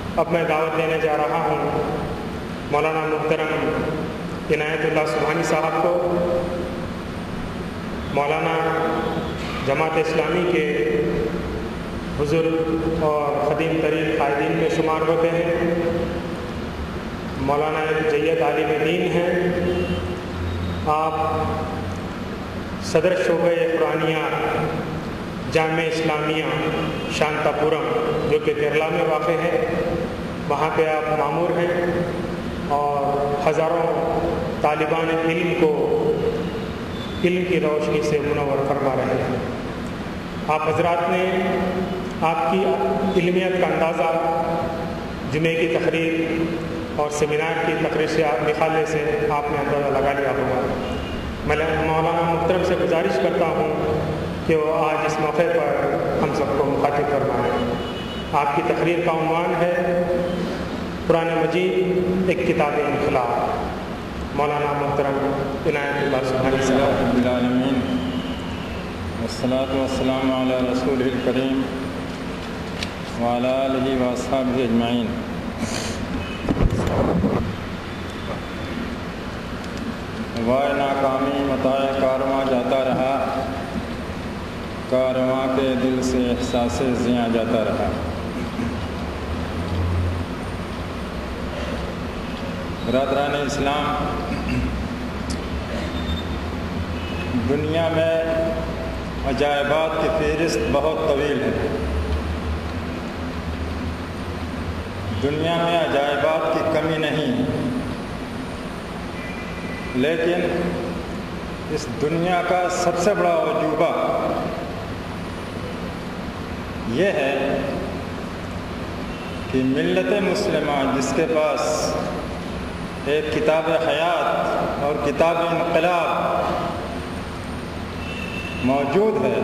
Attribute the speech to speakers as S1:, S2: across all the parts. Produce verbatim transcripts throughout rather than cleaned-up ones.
S1: اب میں دعوت دینے جا رہا ہوں مولانا محترم عنایت اللہ سبحانی صاحب کو. مولانا جماعت اسلامی کے بزرگ اور قدیم ترین قائدین میں شمار ہوتے ہیں. مولانا جید عالم دین ہیں. آپ صدر شعبہ قرآنیہ جامعہ اسلامیہ شانتا پورم جو کہ کیرلا میں واقع ہے، وہاں پہ آپ مامور ہیں اور ہزاروں طالبان علم کو علم کی روشنی سے منور فرما رہے ہیں. آپ حضرات نے آپ کی علمیت کا اندازہ جمعے کی تقریر اور سیمینار کی تقریر سے آپ نکالنے سے آپ نے اندازہ لگا لیا ہوگا. میں مولانا محترم سے گزارش کرتا ہوں کہ وہ آج اس موقع پر ہم سب کو مخاطب فرمائیں. آپ کی تقریر کا عنوان ہے قرآن مجید ایک کتاب انقلاب. مولانا محترم عنایت اللہ سبحانی صاحب.
S2: رب العالمین والصلاۃ والسلام علی رسول الکریم وعلی آلہ واصحابہ اجمعین. وائے ناکامی متاع کارواں جاتا رہا، کارواں کے دل سے احساس زیاں جاتا رہا. برادران اسلام، دنیا میں عجائبات کی فہرست بہت طویل ہے. دنیا میں عجائبات کی کمی نہیں ہے، لیکن اس دنیا کا سب سے بڑا عجوبہ یہ ہے کہ ملت مسلمہ جس کے پاس ایک کتاب حیات اور کتاب انقلاب موجود ہے،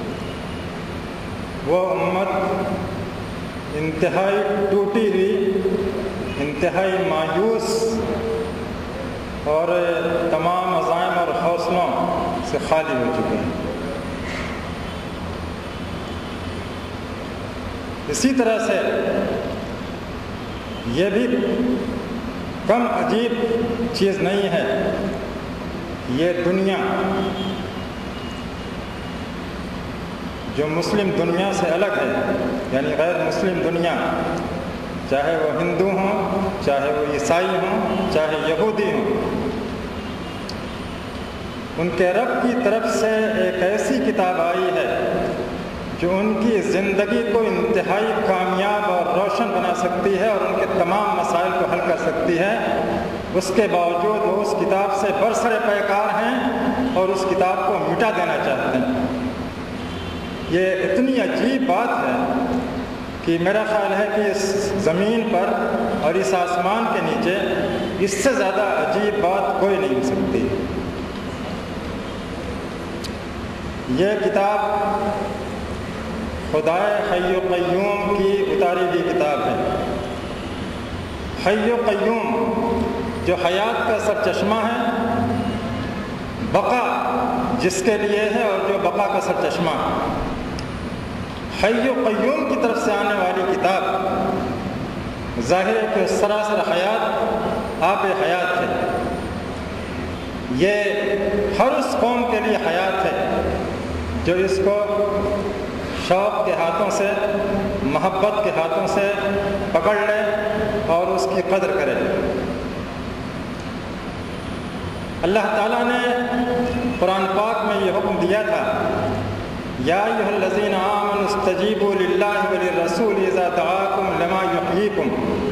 S2: وہ امت انتہائی ٹوٹی ہوئی، انتہائی مایوس اور تمام عزائم اور حوصلوں سے خالی ہو چکے ہیں. اسی طرح سے یہ بھی کم عجیب چیز نہیں ہے. یہ دنیا جو مسلم دنیا سے الگ ہے، یعنی غیر مسلم دنیا، چاہے وہ ہندو ہوں، چاہے وہ عیسائی ہوں، چاہے یہودی ہوں، ان کے رب کی طرف سے ایک ایسی کتاب آئی ہے جو ان کی زندگی کو انتہائی کامیاب اور روشن بنا سکتی ہے اور ان کے تمام مسائل کو حل کر سکتی ہے. اس کے باوجود وہ اس کتاب سے برسر پیکار ہیں اور اس کتاب کو مٹا دینا چاہتے ہیں. یہ اتنی عجیب بات ہے کہ میرا خیال ہے کہ اس زمین پر اور اس آسمان کے نیچے اس سے زیادہ عجیب بات کوئی نہیں ہو سکتی. یہ کتاب خدائے حی و قیوم کی اتاری ہوئی کتاب ہے. حی و قیوم جو حیات کا سر چشمہ ہے، بقا جس کے لیے ہے اور جو بقا کا سر چشمہ ہے. حی و قیوم کی طرف سے آنے والی کتاب ظاہر ہے کہ سراسر حیات آپ حیات ہے. یہ ہر اس قوم کے لیے حیات ہے جو اس کو شوق کے ہاتھوں سے، محبت کے ہاتھوں سے پکڑ لے اور اس کی قدر کرے. اللہ تعالیٰ نے قرآن پاک میں یہ حکم دیا تھا، یا ایھا الذین آمنوا استجیبوا للہ وللرسول اذا دعاکم لما یحییکم.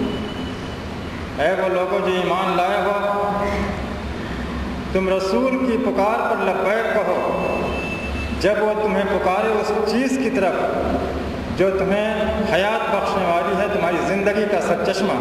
S2: اے وہ لوگوں جو ایمان لائے ہو، تم رسول کی پکار پر لبیک کہو جب وہ تمہیں پکارے اس چیز کی طرف جو تمہیں حیات بخشنے والی ہے، تمہاری زندگی کا سر چشمہ.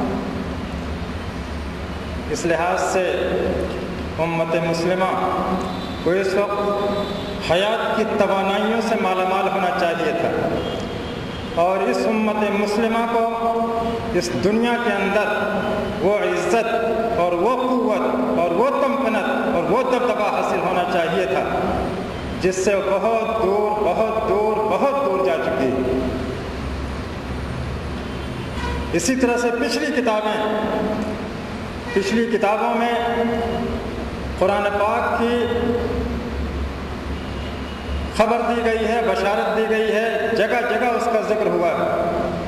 S2: اس لحاظ سے امت مسلمہ کو اس وقت حیات کی توانائیوں سے مالا مال ہونا چاہیے تھا، اور اس امت مسلمہ کو اس دنیا کے اندر وہ عزت اور وہ قوت اور وہ تمکنت اور وہ دبدبہ حاصل ہونا چاہیے تھا جس سے وہ بہت دور بہت دور بہت دور جا چکی ہے. اسی طرح سے پچھلی کتابیں پچھلی کتابوں میں قرآن پاک کی خبر دی گئی ہے، بشارت دی گئی ہے، جگہ جگہ اس کا ذکر ہوا ہے۔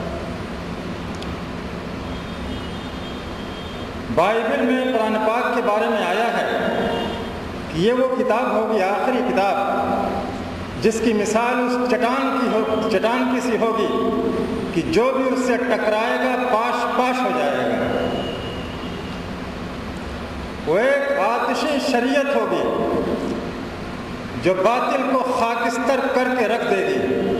S2: بائبل میں قرآن پاک کے بارے میں آیا ہے کہ یہ وہ کتاب ہوگی، آخری کتاب، جس کی مثال اس چٹان کی ہو چٹان کی سی ہوگی کہ جو بھی اس سے ٹکرائے گا پاش پاش ہو جائے گا۔ وہ ایک آتشی شریعت ہوگی جو باطل کو خاکستر کر کے رکھ دے گی۔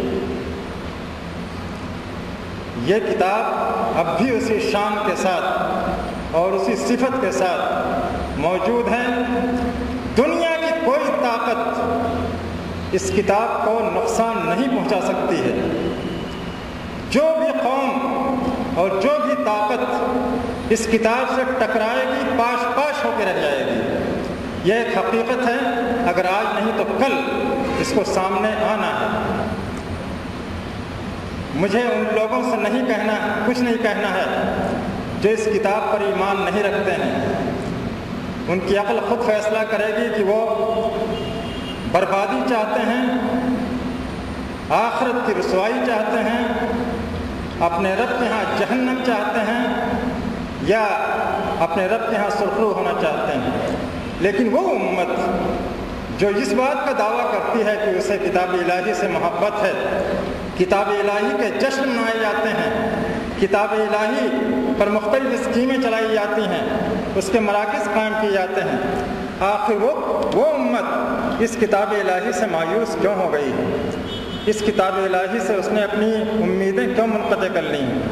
S2: یہ کتاب اب بھی اسی شان کے ساتھ اور اسی صفت کے ساتھ موجود ہے۔ دنیا کی کوئی طاقت اس کتاب کو نقصان نہیں پہنچا سکتی ہے۔ جو بھی قوم اور جو بھی طاقت اس کتاب سے ٹکرائے گی پاش پاش ہو کے رہ جائے گی۔ یہ ایک حقیقت ہے، اگر آج نہیں تو کل اس کو سامنے آنا ہے۔ مجھے ان لوگوں سے نہیں کہنا کچھ نہیں کہنا ہے جو اس کتاب پر ایمان نہیں رکھتے ہیں۔ ان کی عقل خود فیصلہ کرے گی کہ وہ بربادی چاہتے ہیں، آخرت کی رسوائی چاہتے ہیں، اپنے رب کے ہاں جہنم چاہتے ہیں، یا اپنے رب کے ہاں سرخرو ہونا چاہتے ہیں۔ لیکن وہ امت جو اس بات کا دعویٰ کرتی ہے کہ اسے کتاب الہی سے محبت ہے، کتاب الہی کے جشن منائے جاتے ہیں، کتاب الہی پر مختلف اسکیمیں چلائی جاتی ہیں، اس کے مراکز قائم کیے جاتے ہیں، آخر وہ وہ امت اس کتاب الہی سے مایوس کیوں ہو گئی ہے؟ اس کتاب الہی سے اس نے اپنی امیدیں کیوں منقطع کر لی ہیں؟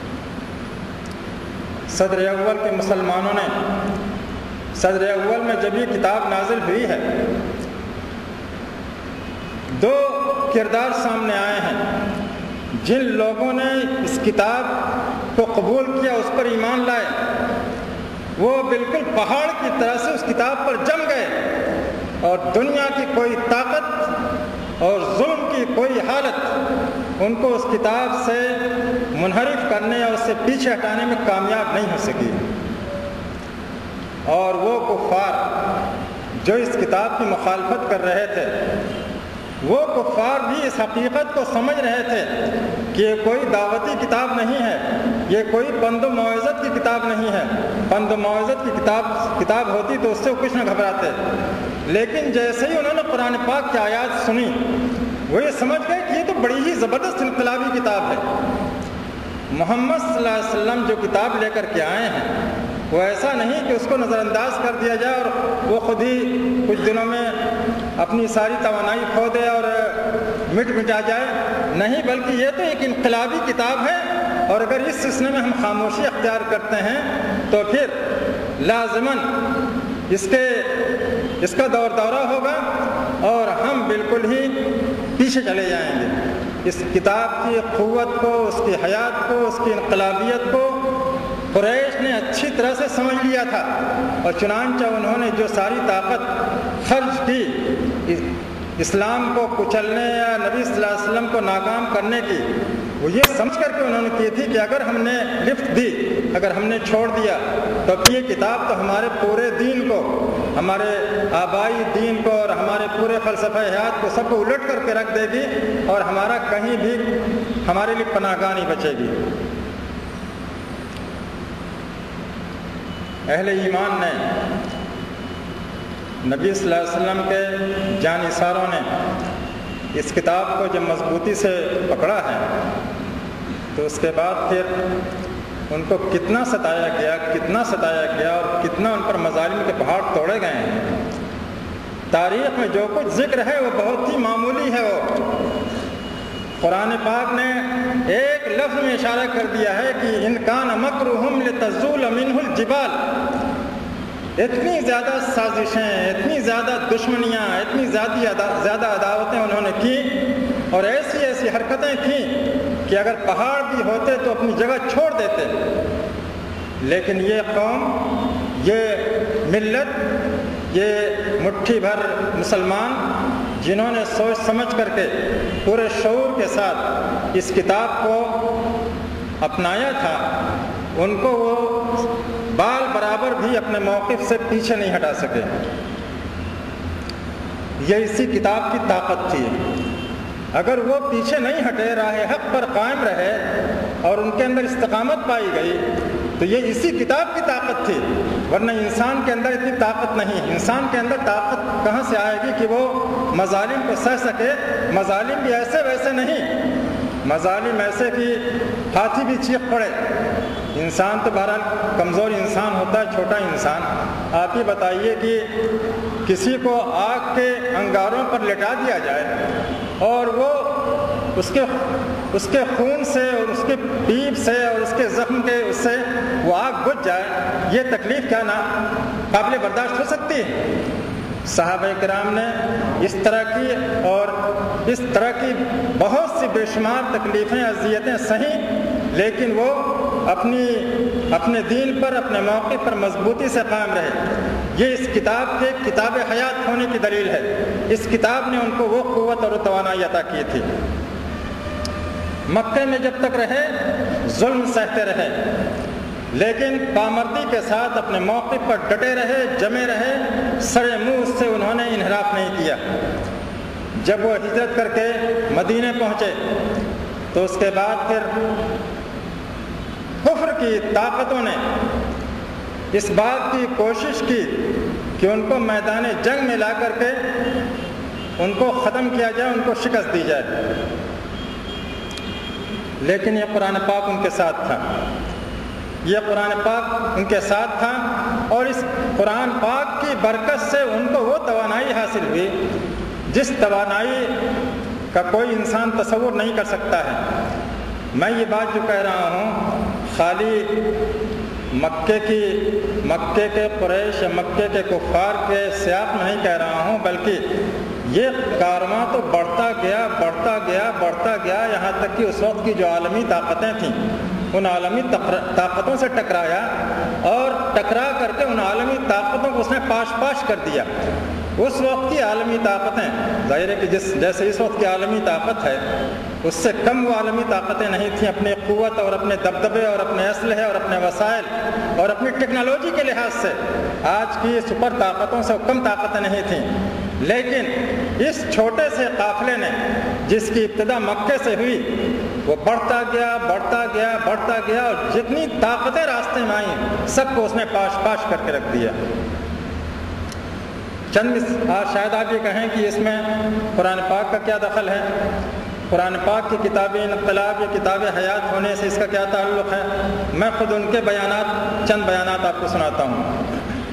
S2: صدر اول کے مسلمانوں نے صدر اول میں جب یہ کتاب نازل ہوئی ہے، دو کردار سامنے آئے ہیں۔ جن لوگوں نے اس کتاب کو قبول کیا، اس پر ایمان لائے، وہ بالکل پہاڑ کی طرح سے اس کتاب پر جم گئے، اور دنیا کی کوئی طاقت اور ظلم کی کوئی حالت ان کو اس کتاب سے منحرف کرنے اور اس سے پیچھے ہٹانے میں کامیاب نہیں ہو سکی۔ اور وہ کفار جو اس کتاب کی مخالفت کر رہے تھے، وہ کفار بھی اس حقیقت کو سمجھ رہے تھے کہ یہ کوئی دعوتی کتاب نہیں ہے، یہ کوئی پند و موعظت کی کتاب نہیں ہے۔ پند و موعظت کی کتاب کتاب ہوتی تو اس سے کچھ نہ گھبراتے، لیکن جیسے ہی انہوں نے قرآن پاک کی آیات سنی، وہ یہ سمجھ گئے کہ یہ تو بڑی ہی زبردست انقلابی کتاب ہے۔ محمد صلی اللہ علیہ وسلم جو کتاب لے کر کے آئے ہیں، وہ ایسا نہیں کہ اس کو نظر انداز کر دیا جائے اور وہ خود ہی کچھ دنوں میں اپنی ساری توانائی کھو دے اور مٹ مٹا جائے، نہیں، بلکہ یہ تو ایک انقلابی کتاب ہے، اور اگر اس سلسلے میں ہم خاموشی اختیار کرتے ہیں تو پھر لازماً اس کے اس کا دور دورہ ہوگا اور ہم بالکل ہی پیچھے چلے جائیں گے۔ اس کتاب کی قوت کو، اس کی حیات کو، اس کی انقلابیت کو قریش نے اچھی طرح سے سمجھ لیا تھا، اور چنانچہ انہوں نے جو ساری طاقت خرچ کی اسلام کو کچلنے یا نبی صلی اللہ علیہ وسلم کو ناکام کرنے کی، وہ یہ سمجھ کر کے انہوں نے کی تھی کہ اگر ہم نے لفٹ دی، اگر ہم نے چھوڑ دیا، تو یہ کتاب تو ہمارے پورے دین کو، ہمارے آبائی دین کو اور ہمارے پورے فلسفہ حیات کو سب کو الٹ کر کے رکھ دے گی، اور ہمارا کہیں بھی ہمارے لیے پناہ گاہ نہیں بچے گی۔ اہل ایمان نے، نبی صلی اللہ علیہ وسلم کے جانثاروں نے اس کتاب کو جب مضبوطی سے پکڑا ہے تو اس کے بعد پھر ان کو کتنا ستایا گیا کتنا ستایا گیا اور کتنا ان پر مظالم کے پہاڑ توڑے گئے ہیں۔ تاریخ میں جو کچھ ذکر ہے وہ بہت ہی معمولی ہے۔ وہ قرآن پاک نے ایک لفظ میں اشارہ کر دیا ہے کہ ان کان مکرہم لتزول منہ الجبال۔ اتنی زیادہ سازشیں، اتنی زیادہ دشمنیاں، اتنی زیادہ زیادہ عداوتیں انہوں نے کی، اور ایسی ایسی حرکتیں تھیں کہ اگر پہاڑ بھی ہوتے تو اپنی جگہ چھوڑ دیتے۔ لیکن یہ قوم، یہ ملت، یہ مٹھی بھر مسلمان جنہوں نے سوچ سمجھ کر کے پورے شعور کے ساتھ اس کتاب کو اپنایا تھا ان کو وہ بال برابر بھی اپنے موقف سے پیچھے نہیں ہٹا سکے۔ یہ اسی کتاب کی طاقت تھی۔ اگر وہ پیچھے نہیں ہٹے، راہ حق پر قائم رہے اور ان کے اندر استقامت پائی گئی تو یہ اسی کتاب کی طاقت تھی، ورنہ انسان کے اندر اتنی طاقت نہیں۔ انسان کے اندر طاقت کہاں سے آئے گی کہ وہ مظالم کو سہ سکے؟ مظالم بھی ایسے ویسے نہیں، مظالم ایسے کہ ہاتھی بھی چیخ پڑے۔ انسان تو بہرحال کمزور انسان ہوتا ہے، چھوٹا انسان۔ آپ ہی بتائیے کہ کسی کو آگ کے انگاروں پر لٹا دیا جائے اور وہ اس کے اس کے خون سے اور اس کے پیپ سے اور اس کے زخم کے اس سے وہ آگ بجھ جائے، یہ تکلیف کیا نا قابل برداشت ہو سکتی ہے؟ صحابہ کرام نے اس طرح کی اور اس طرح کی بہت سی بے شمار تکلیفیں، اذیتیں سہیں، لیکن وہ اپنی اپنے دین پر، اپنے موقع پر مضبوطی سے قائم رہے۔ یہ اس کتاب کے کتاب حیات ہونے کی دلیل ہے۔ اس کتاب نے ان کو وہ قوت اور توانائی عطا کی تھی۔ مکے میں جب تک رہے ظلم سہتے رہے، لیکن پامردی کے ساتھ اپنے موقف پر ڈٹے رہے، جمے رہے، سرے منہ سے انہوں نے انحراف نہیں کیا۔ جب وہ ہجرت کر کے مدینے پہنچے تو اس کے بعد پھر کفر کی طاقتوں نے اس بات کی کوشش کی کہ ان کو میدان جنگ میں لا کر کے ان کو ختم کیا جائے، ان کو شکست دی جائے، لیکن یہ قرآن پاک ان کے ساتھ تھا۔ یہ قرآن پاک ان کے ساتھ تھا اور اس قرآن پاک کی برکت سے ان کو وہ توانائی حاصل ہوئی جس توانائی کا کوئی انسان تصور نہیں کر سکتا ہے۔ میں یہ بات جو کہہ رہا ہوں خالی مکے کی مکے کے قریش، مکے کے کفار کے سیاق میں نہیں کہہ رہا ہوں، بلکہ یہ کارواں تو بڑھتا گیا بڑھتا گیا بڑھتا گیا یہاں تک کہ اس وقت کی جو عالمی طاقتیں تھیں ان عالمی طاقتوں سے ٹکرایا اور ٹکرا کر کے ان عالمی طاقتوں کو اس نے پاش پاش کر دیا۔ اس وقت کی عالمی طاقتیں ظاہر ہے کہ جس جیسے اس وقت کی عالمی طاقت ہے اس سے کم وہ عالمی طاقتیں نہیں تھیں، اپنی قوت اور اپنے دبدبے اور اپنے اسلحے اور اپنے وسائل اور اپنی ٹیکنالوجی کے لحاظ سے آج کی سپر طاقتوں سے کم طاقتیں نہیں تھیں، لیکن اس چھوٹے سے قافلے نے جس کی ابتدا مکے سے ہوئی وہ بڑھتا گیا بڑھتا گیا بڑھتا گیا اور جتنی طاقتیں راستے میں آئیں سب کو اس نے پاش پاش کر کے رکھ دیا۔ چند آج شاید آپ یہ کہیں کہ اس میں قرآن پاک کا کیا دخل ہے، قرآن پاک کی کتاب انقلاب یا کتاب حیات ہونے سے اس کا کیا تعلق ہے؟ میں خود ان کے بیانات چند بیانات آپ کو سناتا ہوں۔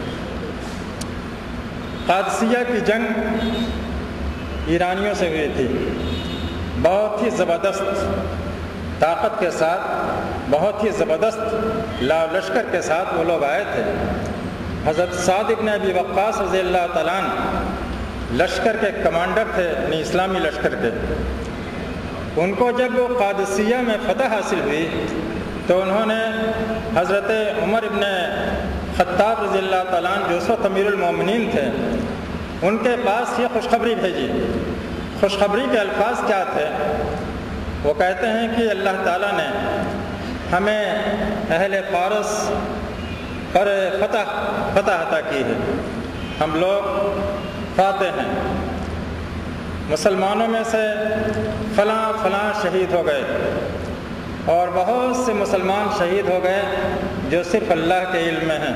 S2: قادسیہ کی جنگ ایرانیوں سے ہوئی تھی، بہت ہی زبردست طاقت کے ساتھ، بہت ہی زبردست لا لشکر کے ساتھ وہ لوگ آئے تھے۔ حضرت سعد بن ابی وقاص رضی اللہ تعالیٰ عنہ لشکر کے کمانڈر تھے، یعنی اسلامی لشکر کے۔ ان کو جب وہ قادسیہ میں فتح حاصل ہوئی تو انہوں نے حضرت عمر بن خطاب رضی اللہ تعالیٰ عنہ جو اس وقت امیر المومنین تھے ان کے پاس یہ خوشخبری بھیجی۔ خوشخبری کے الفاظ کیا تھے؟ وہ کہتے ہیں کہ اللہ تعالیٰ نے ہمیں اہل فارس پر فتح فتح عطا کی ہے، ہم لوگ فاتح ہیں، مسلمانوں میں سے فلاں فلاں شہید ہو گئے اور بہت سے مسلمان شہید ہو گئے جو صرف اللہ کے علم میں ہیں۔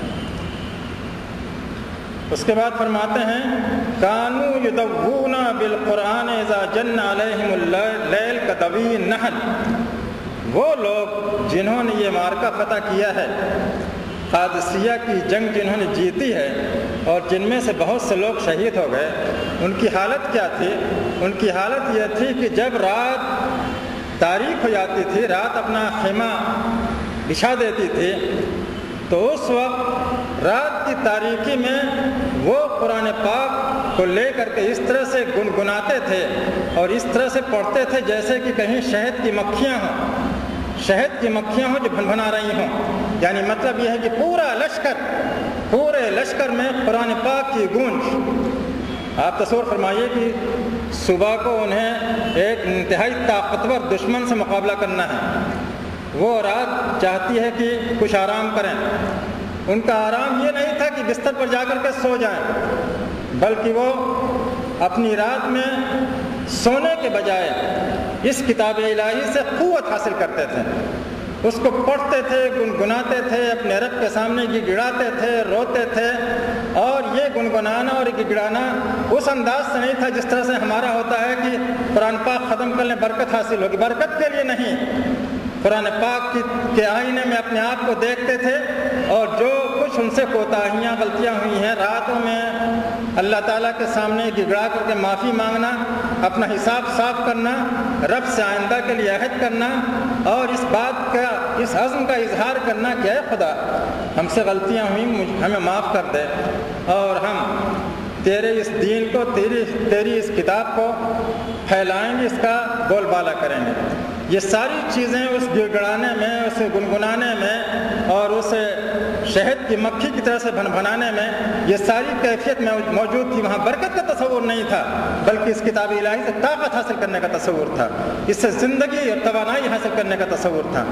S2: اس کے بعد فرماتے ہیں کانوا یدوون بالقرآن اذا جن علیہم اللیل کدوی النحل، وہ لوگ جنہوں نے یہ معرکہ فتح کیا ہے، قادسیہ کی جنگ جنہوں نے جیتی ہے اور جن میں سے بہت سے لوگ شہید ہو گئے، ان کی حالت کیا تھی؟ ان کی حالت یہ تھی کہ جب رات تاریک ہو جاتی تھی، رات اپنا خیمہ بچھا دیتی تھی تو اس وقت رات کی تاریکی میں وہ قرآن پاک کو لے کر کے اس طرح سے گنگناتے تھے اور اس طرح سے پڑھتے تھے جیسے کہ کہیں شہد کی مکھیاں ہوں، شہد کی مکھیاں ہوں جو بھنبھنا رہی ہوں۔ یعنی مطلب یہ ہے کہ پورا لشکر پورے لشکر میں قرآن پاک کی گونج۔ آپ تصور فرمائیے کہ صبح کو انہیں ایک انتہائی طاقتور دشمن سے مقابلہ کرنا ہے وہ رات چاہتی ہے کہ کچھ آرام کریں۔ ان کا آرام یہ نہیں تھا کہ بستر پر جا کر کے سو جائیں، بلکہ وہ اپنی رات میں سونے کے بجائے اس کتاب الہی سے قوت حاصل کرتے تھے، اس کو پڑھتے تھے، گنگناتے تھے، اپنے رب کے سامنے گڑگڑاتے تھے، روتے تھے۔ اور یہ گنگنانا اور گڑگڑانا اس انداز سے نہیں تھا جس طرح سے ہمارا ہوتا ہے کہ قرآن پاک ختم کر لیں برکت حاصل ہوگی، برکت کے لیے نہیں۔ قرآن پاک کے آئینے میں اپنے آپ کو دیکھتے تھے، اور جو کچھ ان سے کوتاہیاں غلطیاں ہوئی ہیں راتوں میں اللہ تعالیٰ کے سامنے گڑگڑا کر کے معافی مانگنا، اپنا حساب صاف کرنا، رب سے آئندہ کے لیے عہد کرنا، اور اس بات کا اس عزم کا اظہار کرنا کہ اے خدا ہم سے غلطیاں ہوئیں، ہمیں معاف کر دے، اور ہم تیرے اس دین کو، تیری تیری اس کتاب کو پھیلائیں گے، اس کا بول بالا کریں گے۔ یہ ساری چیزیں اس گڑگڑانے میں، اسے گنگنانے میں، اور اسے شہد کی مکھی کی طرح سے بھن بھنانے میں یہ ساری کیفیت میں موجود تھی۔ وہاں برکت کا تصور نہیں تھا، بلکہ اس کتاب الہی سے طاقت حاصل کرنے کا تصور تھا، اس سے زندگی اور توانائی حاصل کرنے کا تصور تھا۔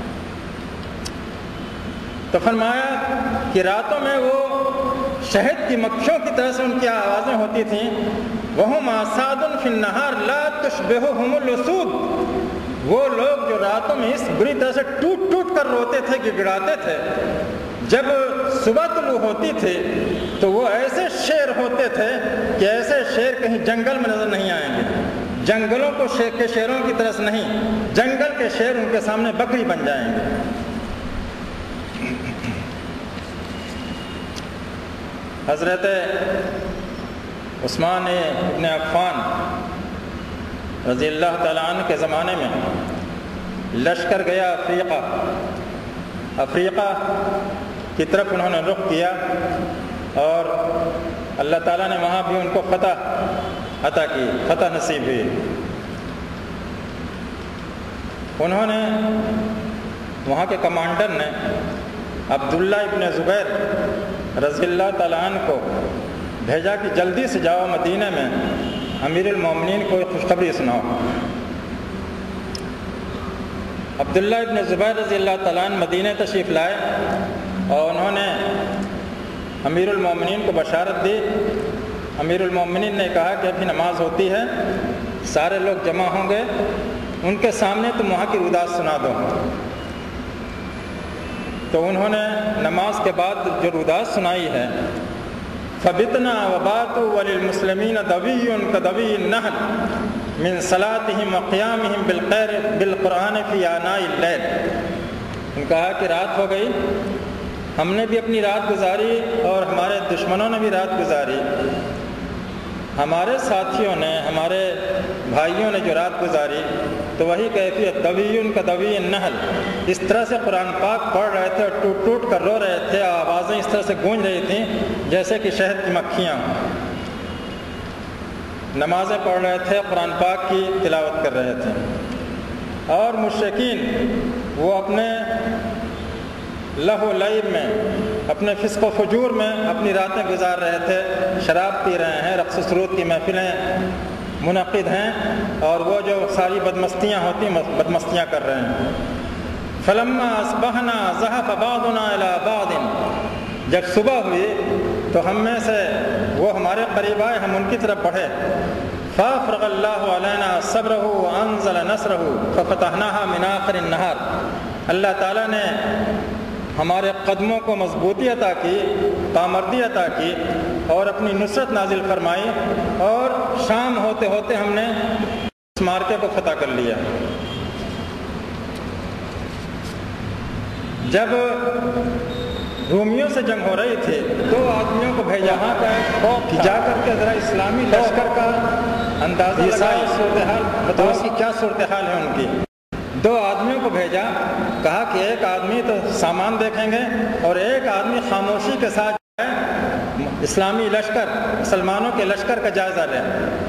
S2: تو فرمایا کہ راتوں میں وہ شہد کی مکھیوں کی طرح سے ان کی آوازیں ہوتی تھیں۔ وَهُمْ أَسَادٌ فِي النَّهَارِ لَا تُشْبِهُهُمُ الْأُسُودُ، وہ لوگ جو راتوں میں اس بری طرح سے ٹوٹ ٹوٹ کر روتے تھے، گڑگڑاتے تھے، جب صبح طلوع ہوتی تھی تو وہ ایسے شیر ہوتے تھے کہ ایسے شیر کہیں جنگل میں نظر نہیں آئیں گے، جنگلوں کو شیر کے شیروں کی طرح سے نہیں، جنگل کے شیر ان کے سامنے بکری بن جائیں گے۔ حضرت عثمان ابن عفان رضی اللہ تعالیٰ عنہ کے زمانے میں لشکر گیا افریقہ افریقہ کی طرف انہوں نے رخ کیا، اور اللہ تعالیٰ نے وہاں بھی ان کو فتح عطا کی، فتح نصیب ہوئی۔ انہوں نے وہاں کے کمانڈر نے عبداللہ ابن زبیر رضی اللہ تعالیٰ عنہ کو بھیجا کہ جلدی سے جاؤ مدینہ میں امیر المومنین کو ایک خوشخبری سناؤ۔ عبداللہ ابن زبیر رضی اللہ تعالیٰ عنہ مدینہ تشریف لائے، اور انہوں نے امیر المومنین کو بشارت دی۔ امیر المومنین نے کہا کہ ابھی نماز ہوتی ہے، سارے لوگ جمع ہوں گے، ان کے سامنے تم وہاں کی رودات سنا دو۔ تو انہوں نے نماز کے بعد جو رودات سنائی ہے، فَبِتْنَا وَبَاتُوا وَلِلْمُسْلِمِينَ دَوِيٌّ كَدَوِيِّ النَّحْلِ مِنْ صَلَاتِهِمْ وَقِيَامِهِمْ بِالْقُرْآنِ فِي آنَاءِ اللَّيْلِ۔ ان کہا کہ رات ہو گئی، ہم نے بھی اپنی رات گزاری اور ہمارے دشمنوں نے بھی رات گزاری، ہمارے ساتھیوں نے، ہمارے بھائیوں نے جو رات گزاری تو وہی کیفیت دویٌ کدوی النحل، اس طرح سے قرآن پاک پڑھ رہے تھے اور ٹوٹ ٹوٹ کر رو رہے تھے، آوازیں اس طرح سے گونج رہی تھیں جیسے کہ شہد کی مکھیاں۔ نمازیں پڑھ رہے تھے، قرآن پاک کی تلاوت کر رہے تھے، اور مشرکین وہ اپنے لہو لعب میں، اپنے فسق و فجور میں اپنی راتیں گزار رہے تھے، شراب پی رہے ہیں، رقص و سرود کی محفلیں منعقد ہیں، اور وہ جو ساری بدمستیاں ہوتی ہیں بدمستیاں کر رہے ہیں۔ فلما اصبحنا ذهب بعضنا الى بعض، جب صبح ہوئی تو ہم میں سے وہ ہمارے قریب آئے، ہم ان کی طرف بڑھے۔ فافرغ اللہ علینا صبرہ وانزل نصرہ ففتحناها من آخر النہار، اللہ تعالیٰ نے ہمارے قدموں کو مضبوطی عطا کی، پامردی عطا کی، اور اپنی نصرت نازل فرمائی، اور شام ہوتے ہوتے ہم نے اس مارکے کو فتح کر لیا۔ جب رومیوں سے جنگ ہو رہی تھی، دو آدمیوں کو بھیجا یہاں کا جا کر کے ذرا اسلامی لشکر کا اندازہ لگاؤ، صورتحال بتاؤ کہ کیا صورتحال ہے ان کی۔ دو آدمیوں کو بھیجا، کہا کہ ایک آدمی تو سامان دیکھیں گے اور ایک آدمی خاموشی کے ساتھ جو ہے اسلامی لشکر، مسلمانوں کے لشکر کا جائزہ لیں۔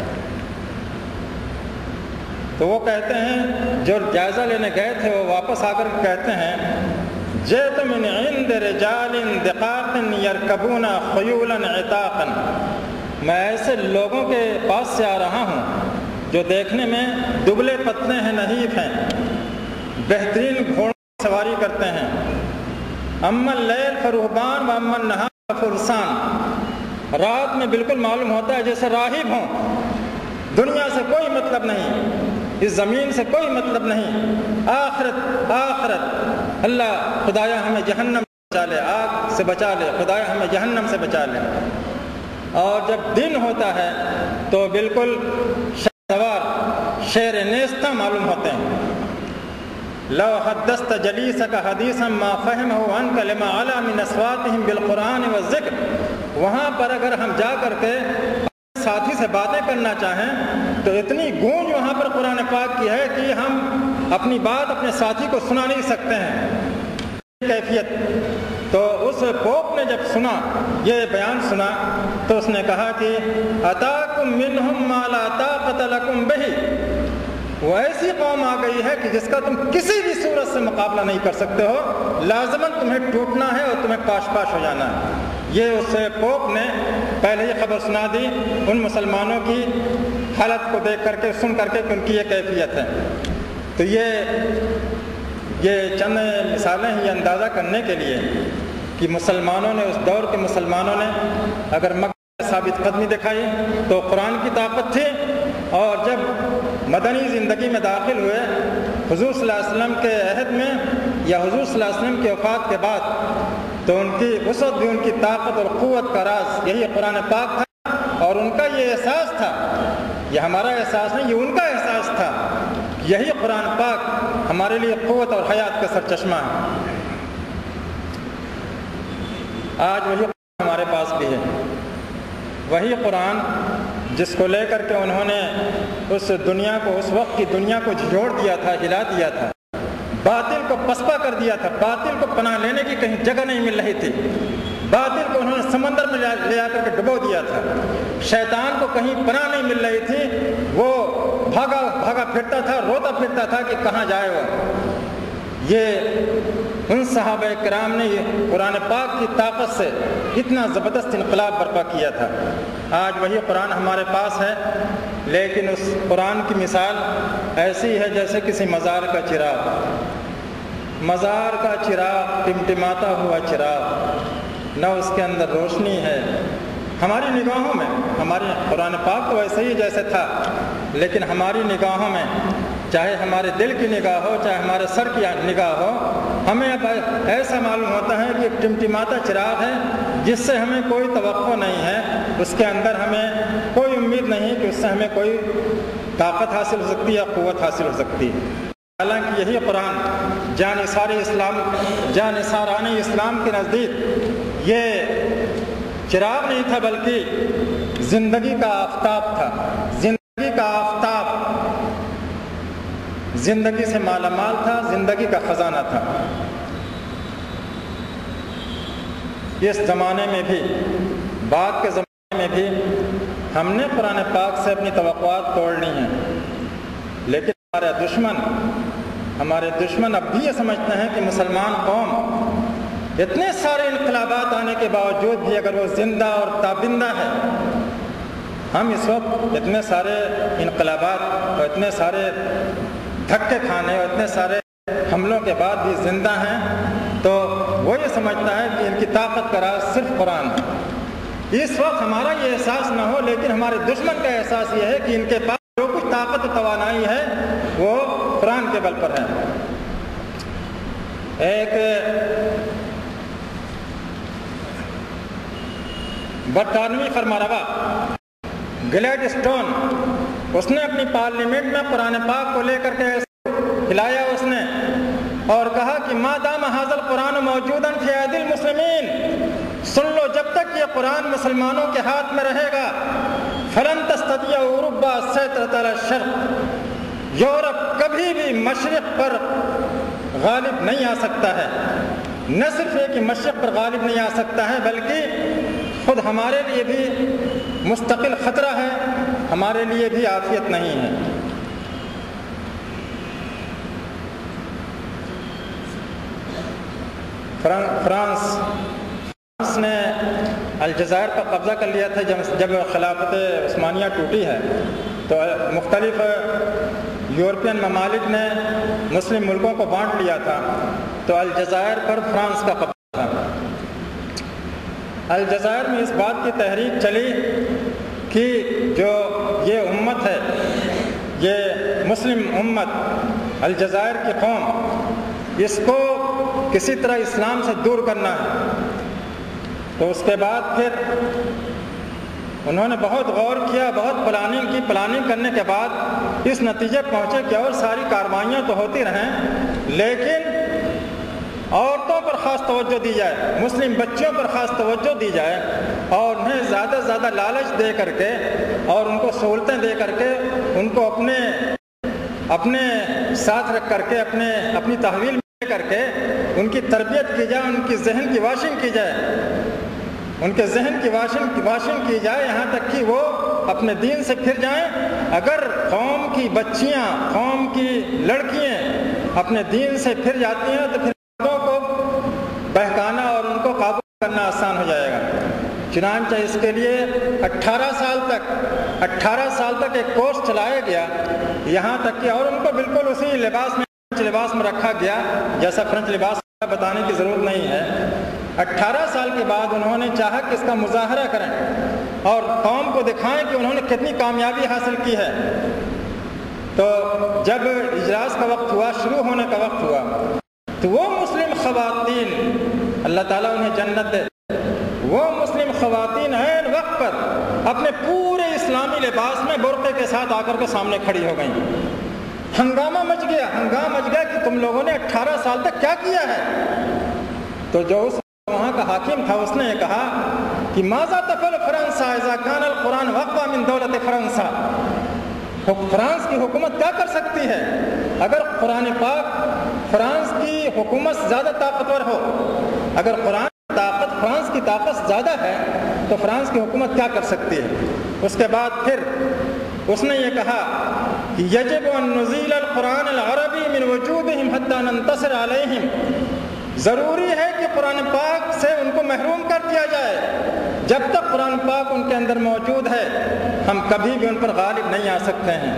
S2: تو وہ کہتے ہیں، جو جائزہ لینے گئے تھے وہ واپس آ کر کہتے ہیں، جئت من عند رجال دقاق یرکبون خیولا عتاقا، میں ایسے لوگوں کے پاس سے آ رہا ہوں جو دیکھنے میں دبلے پتلے ہیں، نحیف ہیں، بہترین گھوڑوں سواری کرتے ہیں. اما اللیل فرہبان و اما النہار فرسان. رات میں بالکل معلوم ہوتا ہے جیسے راہب ہوں، دنیا سے کوئی مطلب نہیں، اس زمین سے کوئی مطلب نہیں، آخرت آخرت. اللہ خدایا ہمیں جہنم سے بچا لے، آگ سے بچا لے، خدایا ہمیں جہنم سے بچا لے. اور جب دن ہوتا ہے تو بالکل سوار شیر نیستہ معلوم ہوتے ہیں. لو حدثت جلیسک حدیثا ما فہمہ عنک لما علا من اصواتہم بالقرآن والذکر. وہاں پر اگر ہم جا کر کے ساتھی سے باتیں کرنا چاہیں تو اتنی گونج وہاں پر قرآن پاک کی ہے کہ ہم اپنی بات اپنے ساتھی کو سنا نہیں سکتے ہیں. کیفیت. تو اس پوپ نے جب سنا یہ بیان سنا تو اس نے کہا کہ اتاکم منہم ما لا طاقت لکم بہ. وہ ایسی قوم آ گئی ہے کہ جس کا تم کسی بھی صورت سے مقابلہ نہیں کر سکتے ہو، لازماً تمہیں ٹوٹنا ہے اور تمہیں پاش پاش ہو جانا ہے. یہ اس پوپ نے پہلے ہی خبر سنا دی ان مسلمانوں کی حالت کو دیکھ کر کے، سن کر کے کہ ان کی یہ کیفیت ہے. تو یہ یہ چند مثالیں ہیں یہ اندازہ کرنے کے لیے کہ مسلمانوں نے، اس دور کے مسلمانوں نے اگر مکہ میں ثابت قدمی دکھائی تو قرآن کی طاقت تھی. اور جب مدنی زندگی میں داخل ہوئے حضور صلی اللہ علیہ وسلم کے عہد میں یا حضور صلی اللہ علیہ وسلم کی وفات کے بعد، تو ان کی اس وقت بھی ان کی طاقت اور قوت کا راز یہی قرآن پاک تھا. اور ان کا یہ احساس تھا، یہ ہمارا احساس نہیں، یہ ان کا احساس تھا، یہی قرآن پاک ہمارے لیے قوت اور حیات کا سرچشمہ ہے. آج وہی قرآن ہمارے پاس بھی ہے، وہی قرآن جس کو لے کر کے انہوں نے اس دنیا کو، اس وقت کی دنیا کو جھجوڑ دیا تھا، ہلا دیا تھا، باطل کو پسپا کر دیا تھا. باطل کو پناہ لینے کی کہیں جگہ نہیں مل رہی تھی. باطل کو انہوں نے سمندر میں لے آ کر کے ڈبو دیا تھا. شیطان کو کہیں پناہ نہیں مل رہی تھی، وہ بھاگا بھاگا پھرتا تھا، روتا پھرتا تھا کہ کہاں جائے وہ. یہ ان صحابہ کرام نے یہ قرآن پاک کی طاقت سے اتنا زبردست انقلاب برپا کیا تھا. آج وہی قرآن ہمارے پاس ہے، لیکن اس قرآن کی مثال ایسی ہے جیسے کسی مزار کا چراغ. مزار کا چراغ، ٹمٹماتا ہوا چراغ، نہ اس کے اندر روشنی ہے. ہماری نگاہوں میں، ہماری قرآن پاک تو ویسے ہی جیسے تھا، لیکن ہماری نگاہوں میں، چاہے ہمارے دل کی نگاہ ہو، چاہے ہمارے سر کی نگاہ ہو، ہمیں اب ایسا معلوم ہوتا ہے کہ ایک ٹمٹماتا چراغ ہے جس سے ہمیں کوئی توقع نہیں ہے، اس کے اندر ہمیں کوئی امید نہیں کہ اس سے ہمیں کوئی طاقت حاصل ہو سکتی ہے یا قوت حاصل ہو سکتی ہے. حالانکہ یہی قرآن جان نثار اسلام جان نثاران اسلام کے نزدیک یہ چراغ نہیں تھا بلکہ زندگی کا آفتاب تھا. زندگی کا آفتاب زندگی سے مالا مال تھا، زندگی کا خزانہ تھا. اس زمانے میں بھی، بعد کے زمانے میں بھی ہم نے قرآن پاک سے اپنی توقعات توڑنی ہیں، لیکن ہمارے دشمن ہمارے دشمن اب بھی یہ سمجھتے ہیں کہ مسلمان قوم اتنے سارے انقلابات آنے کے باوجود بھی اگر وہ زندہ اور تابندہ ہے. ہم اس وقت اتنے سارے انقلابات اور اتنے سارے دھکے کھانے اور اتنے سارے حملوں کے بعد بھی زندہ ہیں، تو وہ یہ سمجھتا ہے کہ ان کی طاقت کا راز صرف قرآن ہے. اس وقت ہمارا یہ احساس نہ ہو، لیکن ہمارے دشمن کا احساس یہ ہے کہ ان کے پاس جو کچھ طاقت و توانائی ہے وہ قرآن کے بل پر ہے. ایک برطانوی فرمانروا گلیڈ اسٹون، اس نے اپنی پارلیمنٹ میں قرآن پاک کو لے کر کے ہلایا اس نے اور کہا کہ ما دام ھذا القرآن موجودا فی ایدی المسلمین، سن لو جب تک یہ قرآن مسلمانوں کے ہاتھ میں رہے گا، فلن تستطیع اوروبا السیطرۃ علی الشرق، یورپ کبھی بھی مشرق پر غالب نہیں آ سکتا ہے. نہ صرف یہ کہ مشرق پر غالب نہیں آ سکتا ہے، بلکہ خود ہمارے لیے بھی مستقل خطرہ ہے، ہمارے لیے بھی عافیت نہیں ہے. فرانس فرانس نے الجزائر پر قبضہ کر لیا تھا. جب جب خلافت عثمانیہ ٹوٹی ہے تو مختلف یورپین ممالک نے مسلم ملکوں کو بانٹ لیا تھا. تو الجزائر پر فرانس کا قبضہ تھا۔ الجزائر میں اس بات کی تحریک چلی کہ جو یہ امت ہے، یہ مسلم امت الجزائر کی قوم، اس کو کسی طرح اسلام سے دور کرنا ہے۔ تو اس کے بعد پھر انہوں نے بہت غور کیا، بہت پلاننگ کی۔ پلاننگ کرنے کے بعد اس نتیجے پہنچے کہ اور ساری کاروائیاں تو ہوتی رہیں، لیکن عورتوں پر خاص توجہ دی جائے، مسلم بچیوں پر خاص توجہ دی جائے، اور انہیں زیادہ سے زیادہ لالچ دے کر کے اور ان کو سہولتیں دے کر کے ان کو اپنے اپنے ساتھ رکھ کر کے اپنے اپنی تحویل میں لے کر کے ان کی تربیت کی جائے، ان کی ذہن کی واشنگ کی جائے، ان کے ذہن کی واشنگ واشنگ کی جائے، یہاں تک کہ وہ اپنے دین سے پھر جائیں۔ اگر قوم کی بچیاں، قوم کی لڑکیاں اپنے دین سے پھر جاتی ہیں تو پھر مردوں کو بہکانا اور ان کو قابو کرنا آسان ہو جائے گا۔ چنانچہ اس کے لیے اٹھارہ سال تک اٹھارہ سال تک ایک کورس چلایا گیا، یہاں تک کہ اور ان کو بالکل اسی لباس میں فرنچ لباس میں رکھا گیا، جیسا فرنچ لباس بتانے کی ضرورت نہیں ہے۔ اٹھارہ سال کے بعد انہوں نے چاہا کہ اس کا مظاہرہ کریں اور قوم کو دکھائیں کہ انہوں نے کتنی کامیابی حاصل کی ہے۔ تو جب اجلاس کا وقت ہوا، شروع ہونے کا وقت ہوا، تو وہ مسلم خواتین، اللہ تعالیٰ انہیں جنت دے، وہ مسلم خواتین عین وقت پر اپنے پورے اسلامی لباس میں برقعے کے ساتھ آ کر کے سامنے کھڑی ہو گئیں۔ ہنگامہ مچ گیا، ہنگامہ مچ گیا کہ تم لوگوں نے اٹھارہ سال تک کیا کیا ہے۔ تو جو اس وہاں کا حاکم تھا اس نے یہ کہا کہ ماذا تفعل فرنسا اذا كان القرآن وقع من دولت فرنسا، فرانس کی حکومت کیا کر سکتی ہے اگر قرآن پاک فرانس کی حکومت زیادہ طاقتور ہو، اگر قرآن کی طاقت فرانس کی طاقت زیادہ ہے تو فرانس کی حکومت کیا کر سکتی ہے۔ اس کے بعد پھر اس نے یہ کہا کہ یجب ان نزیل القرآن العربی من وجودہم حتی ننتصر علیہم، ضروری ہے کہ قرآن پاک سے ان کو محروم کر دیا جائے، جب تک قرآن پاک ان کے اندر موجود ہے ہم کبھی بھی ان پر غالب نہیں آ سکتے ہیں۔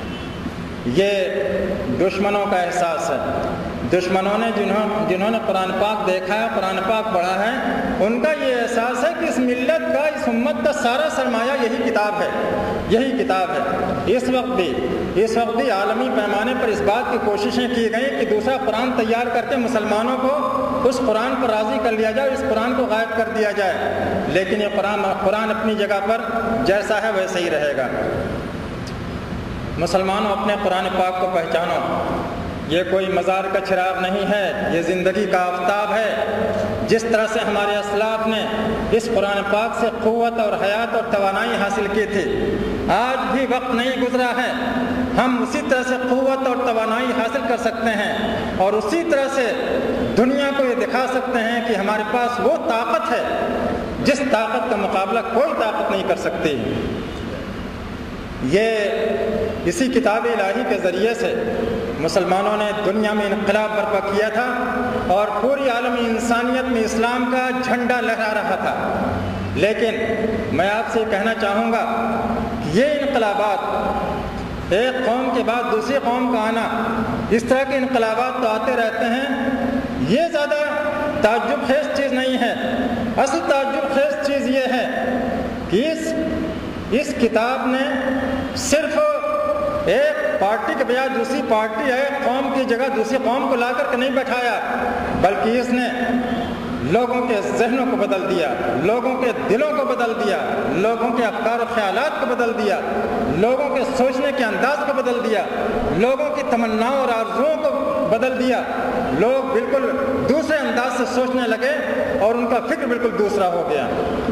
S2: یہ دشمنوں کا احساس ہے، دشمنوں نے جنہوں جنہوں نے قرآن پاک دیکھا ہے، قرآن پاک پڑھا ہے، ان کا یہ احساس ہے کہ اس ملت کا، اس امت کا سارا سرمایہ یہی کتاب ہے، یہی کتاب ہے۔ اس وقت بھی اس وقت بھی عالمی پیمانے پر اس بات کی کوششیں کی گئیں کہ دوسرا قرآن تیار کر کے مسلمانوں کو اس قرآن پر راضی کر لیا جائے، اس قرآن کو غائب کر دیا جائے، لیکن یہ قرآن قرآن اپنی جگہ پر جیسا ہے ویسے ہی رہے گا۔ مسلمانوں اپنے قرآن پاک کو پہچانو، یہ کوئی مزار کا چراغ نہیں ہے، یہ زندگی کا آفتاب ہے۔ جس طرح سے ہمارے اسلاف نے اس قرآن پاک سے قوت اور حیات اور توانائی حاصل کی تھی، آج بھی وقت نہیں گزرا ہے، ہم اسی طرح سے قوت اور توانائی حاصل کر سکتے ہیں اور اسی طرح سے دنیا کو یہ دکھا سکتے ہیں کہ ہمارے پاس وہ طاقت ہے جس طاقت کا مقابلہ کوئی طاقت نہیں کر سکتی۔ یہ اسی کتاب الہی کے ذریعے سے مسلمانوں نے دنیا میں انقلاب برپا کیا تھا اور پوری عالمی انسانیت میں اسلام کا جھنڈا لہرا رہا تھا۔ لیکن میں آپ سے کہنا چاہوں گا کہ یہ انقلابات، ایک قوم کے بعد دوسری قوم کا آنا، اس طرح کے انقلابات تو آتے رہتے ہیں، یہ زیادہ تعجب خیز چیز نہیں ہے۔ اصل تعجب خیز چیز یہ ہے کہ اس اس کتاب نے صرف ایک پارٹی کے بجائے دوسری پارٹی ہے، قوم کی جگہ دوسری قوم کو لا کر کے نہیں بٹھایا، بلکہ اس نے لوگوں کے ذہنوں کو بدل دیا، لوگوں کے دلوں کو بدل دیا، لوگوں کے افکار و خیالات کو بدل دیا، لوگوں کے سوچنے کے انداز کو بدل دیا، لوگوں کی تمناؤں اور آرزوؤں کو بدل دیا۔ لوگ بالکل دوسرے انداز سے سوچنے لگے اور ان کا فکر بالکل دوسرا ہو گیا۔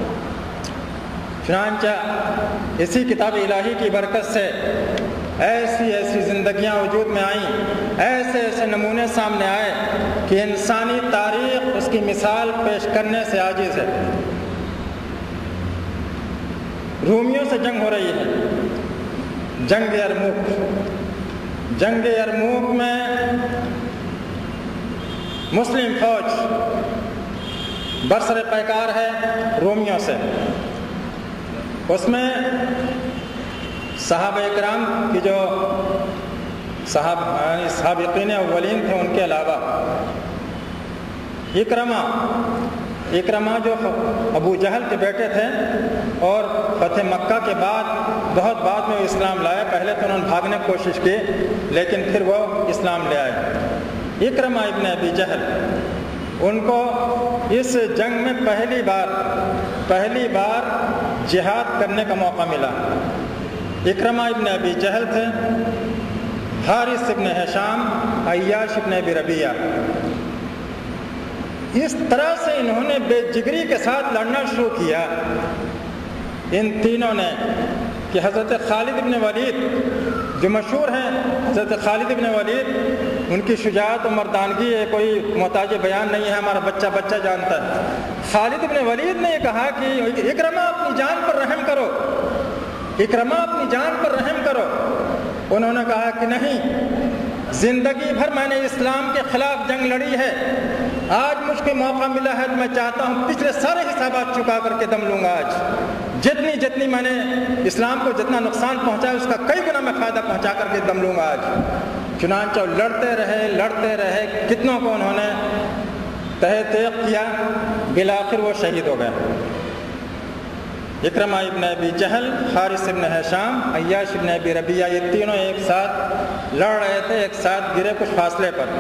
S2: چنانچہ اسی کتاب الہی کی برکت سے ایسی ایسی زندگیاں وجود میں آئیں، ایسے ایسے نمونے سامنے آئے کہ انسانی تاریخ اس کی مثال پیش کرنے سے عاجز ہے۔ رومیوں سے جنگ ہو رہی ہے، جنگ یرموک۔ جنگ یرموک میں مسلم فوج برسر پیکار ہے رومیوں سے، اس میں صحابہ اکرام کی جو صحاب سابقین اولین تھے ان کے علاوہ اکرما اکرما جو ابو جہل کے بیٹے تھے اور فتح مکہ کے بعد بہت بعد میں وہ اسلام لائے. پہلے تو انہوں نے بھاگنے کی کوشش کی لیکن پھر وہ اسلام لے آئے. اکرما ابن ابی جہل ان کو اس جنگ میں پہلی بار پہلی بار جہاد کرنے کا موقع ملا. اکرما ابن ابی جہل تھے، حارث ابن ہشام، عیاش ابن ابی ربیعہ. اس طرح سے انہوں نے بے جگری کے ساتھ لڑنا شروع کیا ان تینوں نے کہ حضرت خالد ابن ولید جو مشہور ہیں، حضرت خالد ابن ولید، ان کی شجاعت و مردانگی ہے کوئی محتاج بیان نہیں ہے، ہمارا بچہ بچہ جانتا ہے. خالد ابن ولید نے یہ کہا کہ اکرما اپنی جان پر رحم کرو، اکرما اپنی جان پر رحم کرو. انہوں نے کہا کہ نہیں، زندگی بھر میں نے اسلام کے خلاف جنگ لڑی ہے، آج مجھ کو موقع ملا ہے تو میں چاہتا ہوں پچھلے سارے حسابات چکا کر کے دم لوں گا. آج جتنی جتنی میں نے اسلام کو جتنا نقصان پہنچا اس کا کئی گنا میں فائدہ پہنچا کر کے دم لوں گا آج. چنانچہ لڑتے رہے لڑتے رہے کتنوں کو انہوں نے تہ تیغ کیا، بالآخر وہ شہید ہو گئے. اکرما ابن ابی جہل، حارث ابن ہشام، عیاش ابن ابی ربیعہ، یہ تینوں ایک ساتھ لڑ رہے تھے، ایک ساتھ گرے کچھ فاصلے پر.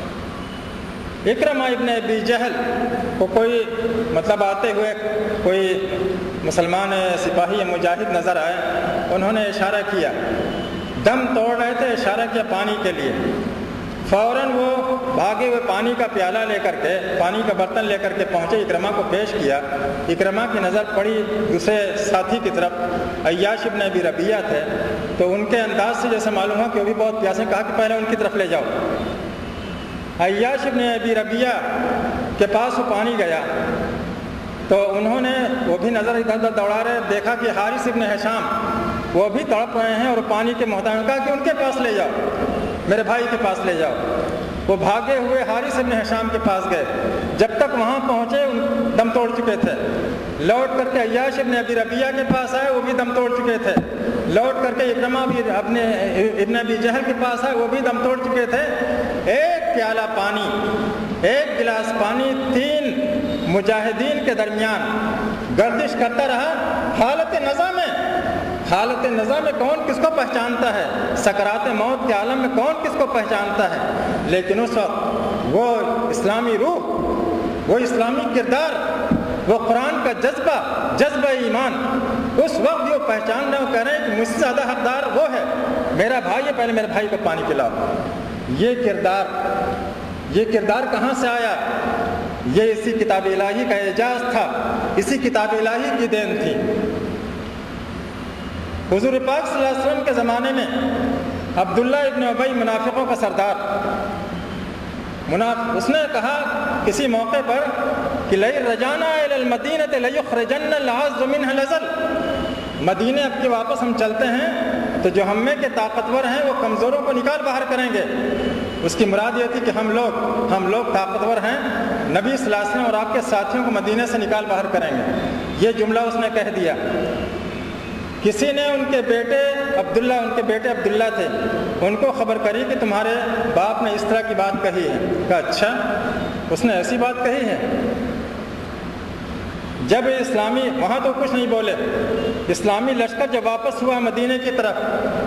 S2: اکرما ابن ابی جہل کو کوئی مطلب آتے ہوئے کوئی مسلمان سپاہی یا مجاہد نظر آئے، انہوں نے اشارہ کیا، دم توڑ رہے تھے، اشارہ کیا پانی کے لیے. فوراً وہ بھاگے ہوئے پانی کا پیالہ لے کر کے، پانی کا برتن لے کر کے پہنچے، اکرما کو پیش کیا. اکرما کی نظر پڑی دوسرے ساتھی کی طرف، عیاش ابن ابی ربیعہ تھے، تو ان کے انداز سے جیسے معلوم ہوا کہ وہ بھی بہت پیاسے، کہا کہ پہلے ان کی طرف لے جاؤ. عیاش ابن ابی ربیعہ کے پاس وہ پانی گیا تو انہوں نے وہ بھی نظر ادھر ادھر دوڑا رہے، دیکھا کہ حارث ابن ہشام وہ بھی تڑپ رہے ہیں اور پانی کے محتاج، کہا کہ ان کے پاس لے جاؤ، میرے بھائی کے پاس لے جاؤ. وہ بھاگے ہوئے حارث ابن ہشام کے پاس گئے، جب تک وہاں پہنچے دم توڑ چکے تھے. لوٹ کر کے عیاش ابن ابی ربیعہ کے پاس آئے، وہ بھی دم توڑ چکے تھے. لوٹ کر کے اکرما بھی اپنے ابن ابی جہل کے پاس آئے، وہ بھی دم توڑ چکے تھے. ایک پیالہ پانی، ایک گلاس پانی تین مجاہدین کے درمیان گردش کرتا رہا. حالت نزا میں حالت نزا میں کون کس کو پہچانتا ہے، سکرات موت کے عالم میں کون کس کو پہچانتا ہے، لیکن اس وقت وہ اسلامی روح، وہ اسلامی کردار، وہ قرآن کا جذبہ جذبہ ایمان، اس وقت بھی وہ پہچان رہے، وہ کہہ رہے ہیں کہ مجھ سے زیادہ حقدار وہ ہے، میرا بھائی ہے، پہلے میرے بھائی کو پانی پلاؤ. یہ کردار یہ کردار کہاں سے آیا؟ یہ اسی کتاب الہی کا اعجاز تھا، اسی کتاب الہی کی دین تھی. حضور پاک صلی اللہ علیہ وسلم کے زمانے میں عبداللہ ابن ابی منافقوں کا سردار، منافق اس نے کہا کسی موقع پر کہ لَئِن رَجَعْنَا إِلَى الْمَدِينَةِ لَيُخْرِجَنَّ الْأَعَزُّ مِنْهَا الْأَذَلَّ. مدینے اب کی واپس ہم چلتے ہیں تو جو ہم میں کے طاقتور ہیں وہ کمزوروں کو نکال باہر کریں گے. اس کی مراد یہ تھی کہ ہم لوگ ہم لوگ طاقتور ہیں، نبی صلی اللہ علیہ وسلم اور آپ کے ساتھیوں کو مدینے سے نکال باہر کریں گے. یہ جملہ اس نے کہہ دیا. کسی نے ان کے بیٹے عبداللہ ان کے بیٹے عبداللہ تھے، ان کو خبر کری کہ تمہارے باپ نے اس طرح کی بات کہی ہے. کہا اچھا، اس نے ایسی بات کہی ہے. جب اسلامی وہاں تو کچھ نہیں بولے، اسلامی لشکر جب واپس ہوا مدینے کی طرف،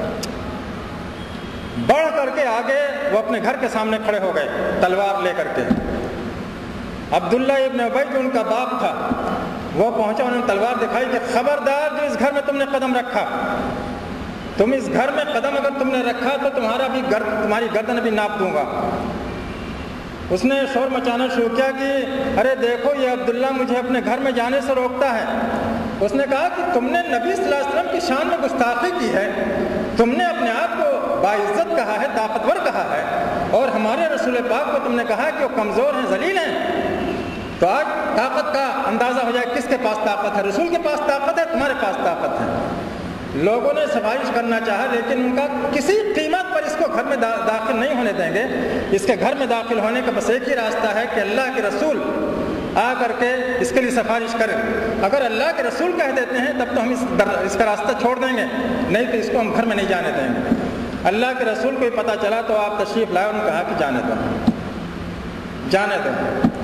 S2: بڑھ کر کے آگے وہ اپنے گھر کے سامنے کھڑے ہو گئے تلوار لے کر کے. عبداللہ ابن ابی جو ان کا باپ تھا وہ پہنچا، انہوں نے تلوار دکھائی کہ خبردار جو اس گھر میں تم نے قدم رکھا، تم اس گھر میں قدم اگر تم نے رکھا تو تمہارا بھی گر تمہاری گردن بھی ناپ دوں گا. اس نے شور مچانا شروع کیا کہ ارے دیکھو یہ عبداللہ مجھے اپنے گھر میں جانے سے روکتا ہے. اس نے کہا کہ تم نے نبی صلی اللہ علیہ وسلم کی شان میں گستاخی کی ہے، تم نے اپنے آپ کو باعزت کہا ہے، طاقتور کہا ہے، اور ہمارے رسول پاک کو تم نے کہا کہ وہ کمزور ہیں، ذلیل ہیں. تو آج طاقت کا اندازہ ہو جائے کس کے پاس طاقت ہے. رسول کے پاس طاقت ہے، تمہارے پاس طاقت ہے. لوگوں نے سفارش کرنا چاہا لیکن ان کا کسی قیمت پر اس کو گھر میں داخل نہیں ہونے دیں گے. اس کے گھر میں داخل ہونے کا بس ایک ہی راستہ ہے کہ اللہ کے رسول آ کر کے اس کے لیے سفارش کریں. اگر اللہ کے رسول کہہ دیتے ہیں تب تو ہم اس اس کا راستہ چھوڑ دیں گے، نہیں تو اس کو ہم گھر میں نہیں جانے دیں گے. اللہ کے رسول کو ہی پتہ چلا تو آپ تشریف لائے، انہوں نے کہا کہ جانے دو جانے دو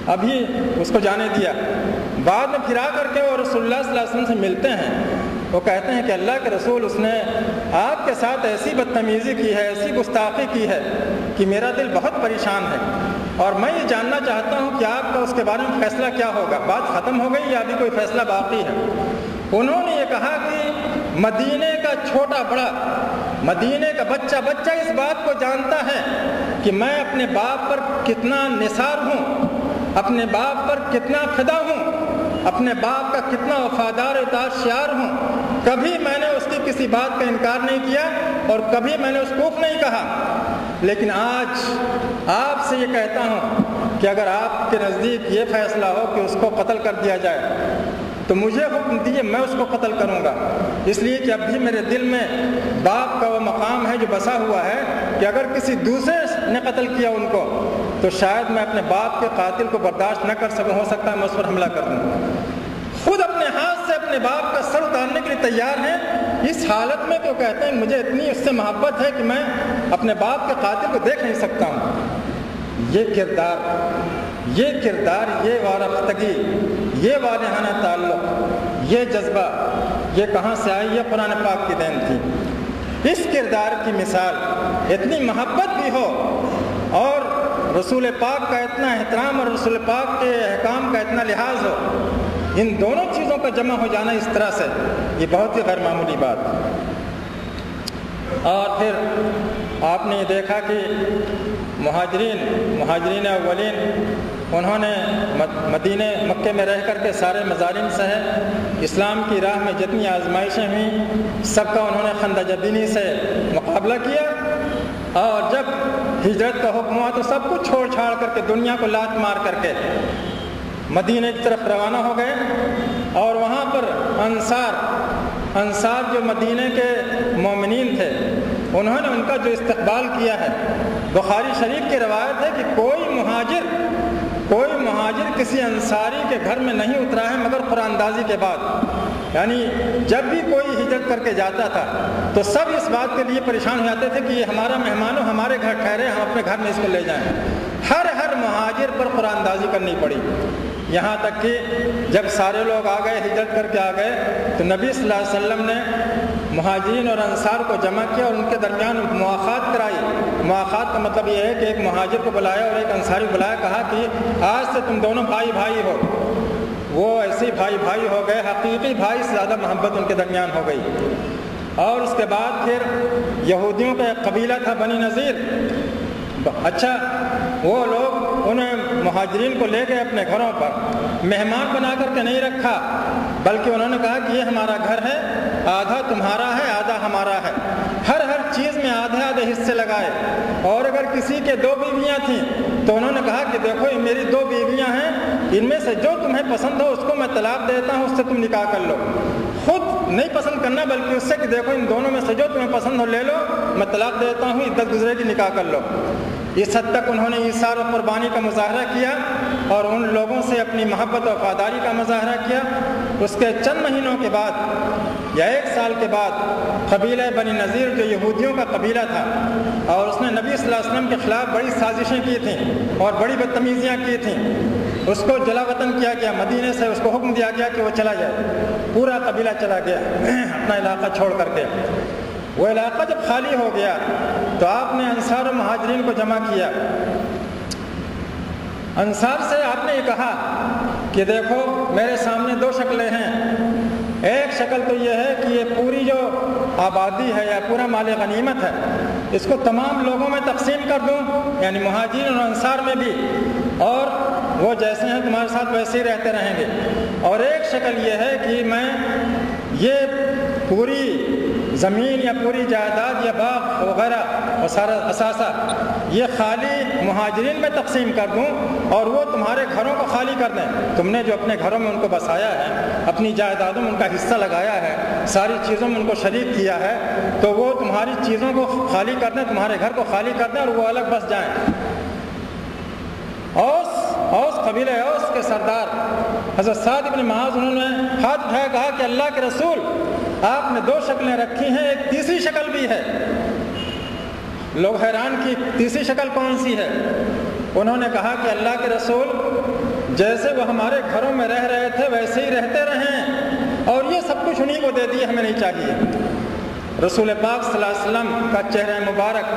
S2: ابھی اس کو جانے دیا۔ بعد میں پھر آ کر کے وہ رسول اللہ صلی اللہ علیہ وسلم سے ملتے ہیں، وہ کہتے ہیں کہ اللہ کے رسول اس نے آپ کے ساتھ ایسی بدتمیزی کی ہے، ایسی گستاخی کی ہے کہ میرا دل بہت پریشان ہے، اور میں یہ جاننا چاہتا ہوں کہ آپ کا اس کے بارے میں فیصلہ کیا ہوگا، بات ختم ہو گئی یا ابھی کوئی فیصلہ باقی ہے؟ انہوں نے یہ کہا کہ مدینے کا چھوٹا بڑا، مدینے کا بچہ بچہ اس بات کو جانتا ہے کہ میں اپنے باپ پر کتنا نثار ہوں، اپنے باپ پر کتنا فدا ہوں، اپنے باپ کا کتنا وفادار اطاعت شعار ہوں۔ کبھی میں نے اس کی کسی بات کا انکار نہیں کیا اور کبھی میں نے اس کو اف نہیں کہا، لیکن آج آپ سے یہ کہتا ہوں کہ اگر آپ کے نزدیک یہ فیصلہ ہو کہ اس کو قتل کر دیا جائے تو مجھے حکم دیجیے، میں اس کو قتل کروں گا، اس لیے کہ اب بھی میرے دل میں باپ کا وہ مقام ہے جو بسا ہوا ہے کہ اگر کسی دوسرے نے قتل کیا ان کو تو شاید میں اپنے باپ کے قاتل کو برداشت نہ کر سکوں، ہو سکتا ہے میں اس پر حملہ کر دوں۔ خود اپنے ہاتھ سے اپنے باپ کا سر اتارنے کے لیے تیار ہیں، اس حالت میں کہ وہ کہتے ہیں مجھے اتنی اس سے محبت ہے کہ میں اپنے باپ کے قاتل کو دیکھ نہیں سکتا ہوں۔ یہ کردار یہ کردار یہ وارفتگی، یہ والہانہ تعلق، یہ جذبہ، یہ کہاں سے آئی؟ یہ قرآن پاک کی دین تھی۔ اس کردار کی مثال، اتنی محبت بھی ہو اور رسول پاک کا اتنا احترام اور رسول پاک کے احکام کا اتنا لحاظ ہو، ان دونوں چیزوں کا جمع ہو جانا اس طرح سے، یہ بہت ہی غیر معمولی بات۔ اور پھر آپ نے یہ دیکھا کہ مہاجرین مہاجرین اولین انہوں نے مدینہ مکے میں رہ کر کے سارے مظالم سہے، اسلام کی راہ میں جتنی آزمائشیں ہوئیں سب کا انہوں نے خندہ جبینی سے مقابلہ کیا، اور جب ہجرت کا حکم ہوا تو سب کچھ چھوڑ چھاڑ کر کے دنیا کو لات مار کر کے مدینہ کی طرف روانہ ہو گئے، اور وہاں پر انصار انصار جو مدینہ کے مومنین تھے انہوں نے ان کا جو استقبال کیا ہے، بخاری شریف کی روایت ہے کہ کوئی مہاجر کوئی مہاجر کسی انصاری کے گھر میں نہیں اترا ہے مگر قرآن اندازی کے بعد، یعنی جب بھی کوئی ہجرت کر کے جاتا تھا تو سب اس بات کے لیے پریشان ہو جاتے تھے کہ یہ ہمارا مہمان ہو، ہمارے گھر ٹھہرے، ہم اپنے گھر میں اس کو لے جائیں۔ ہر ہر مہاجر پر قرآن اندازی کرنی پڑی، یہاں تک کہ جب سارے لوگ آ گئے، ہجرت کر کے آ گئے، تو نبی صلی اللہ علیہ وسلم نے مہاجرین اور انصار کو جمع کیا اور ان کے درمیان مواخات کرائی۔ مواخات کا مطلب یہ ہے کہ ایک مہاجر کو بلایا اور ایک انصاری کو بلایا، کہا کہ آج سے تم دونوں بھائی بھائی ہو۔ وہ ایسے بھائی بھائی ہو گئے، حقیقی بھائی سے زیادہ محبت ان کے درمیان ہو گئی۔ اور اس کے بعد پھر یہودیوں کا ایک قبیلہ تھا بنی نذیر، اچھا وہ لوگ انہیں مہاجرین کو لے گئے اپنے گھروں پر، مہمان بنا کر کے نہیں رکھا، بلکہ انہوں نے کہا کہ یہ ہمارا گھر ہے، آدھا تمہارا ہے آدھا ہمارا ہے، ہر ہر چیز میں آدھے آدھے حصے لگائے۔ اور اگر کسی کے دو بیویاں تھیں تو انہوں نے کہا کہ دیکھو یہ میری دو بیویاں ہیں، ان میں سے جو تمہیں پسند ہو اس کو میں طلاق دیتا ہوں، اس سے تم نکاح کر لو۔ خود نہیں پسند کرنا بلکہ اس سے کہ دیکھو ان دونوں میں سے جو تمہیں پسند ہو لے لو، میں طلاق دیتا ہوں، عدت گزرے گی، نکاح کر لو۔ اس حد تک انہوں نے ایثار و قربانی کا مظاہرہ کیا اور ان لوگوں سے اپنی محبت و وفاداری کا مظاہرہ کیا۔ اس کے چند مہینوں کے بعد یا ایک سال کے بعد قبیلہ بنی نذیر جو یہودیوں کا قبیلہ تھا، اور اس نے نبی صلی اللہ علیہ وسلم کے خلاف بڑی سازشیں کی تھیں اور بڑی بدتمیزیاں کی تھیں، اس کو جلا وطن کیا گیا، مدینے سے اس کو حکم دیا گیا کہ وہ چلا جائے۔ پورا قبیلہ چلا گیا اپنا علاقہ چھوڑ کر کے۔ وہ علاقہ جب خالی ہو گیا تو آپ نے انصار و مہاجرین کو جمع کیا۔ انصار سے آپ نے یہ کہا کہ دیکھو میرے سامنے دو شکلیں ہیں، ایک شکل تو یہ ہے کہ یہ پوری جو آبادی ہے یا پورا مال غنیمت ہے اس کو تمام لوگوں میں تقسیم کر دوں، یعنی مہاجرین اور انصار میں بھی، اور وہ جیسے ہیں تمہارے ساتھ ویسے ہی رہتے رہیں گے۔ اور ایک شکل یہ ہے کہ میں یہ پوری زمین یا پوری جائیداد یا باغ وغیرہ اور سارا اثاثہ یہ خالی مہاجرین میں تقسیم کر دوں اور وہ تمہارے گھروں کو خالی کر دیں۔ تم نے جو اپنے گھروں میں ان کو بسایا ہے، اپنی جائیدادوں میں ان کا حصہ لگایا ہے، ساری چیزوں میں ان کو شریک کیا ہے، تو وہ تمہاری چیزوں کو خالی کر دیں، تمہارے گھر کو خالی کر دیں اور وہ الگ بس جائیں۔ اوس اوس قبیلہ اوس کے سردار حضرت سعد بن معاذ انہوں نے ہاتھ اٹھایا، کہا کہ اللہ کے رسول آپ نے دو شکلیں رکھی ہیں، ایک تیسری شکل بھی ہے۔ لوگ حیران کی تیسری شکل کون سی ہے؟ انہوں نے کہا کہ اللہ کے رسول جیسے وہ ہمارے گھروں میں رہ رہے تھے ویسے ہی رہتے رہیں، اور یہ سب کچھ انہیں کو دے دیے، ہمیں نہیں چاہیے۔ رسول پاک صلی اللہ علیہ وسلم کا چہرہ مبارک